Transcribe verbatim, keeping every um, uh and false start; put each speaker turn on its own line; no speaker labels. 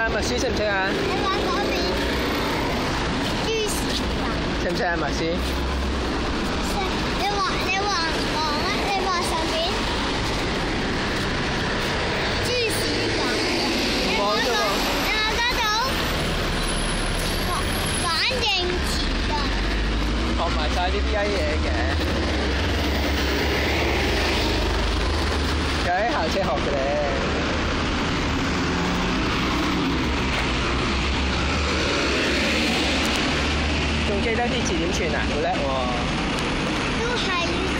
啊，麥斯識唔識啊？
你話嗰邊豬屎㗎？
識唔識啊，麥斯？
你話你話望啊？你話上邊豬屎㗎？你
望啫喎。
你話嗰度反反應詞㗎？
學埋晒呢啲嘢嘅，又喺校車學嘅咧。仲記得啲字點串啊？好叻喎！
都係。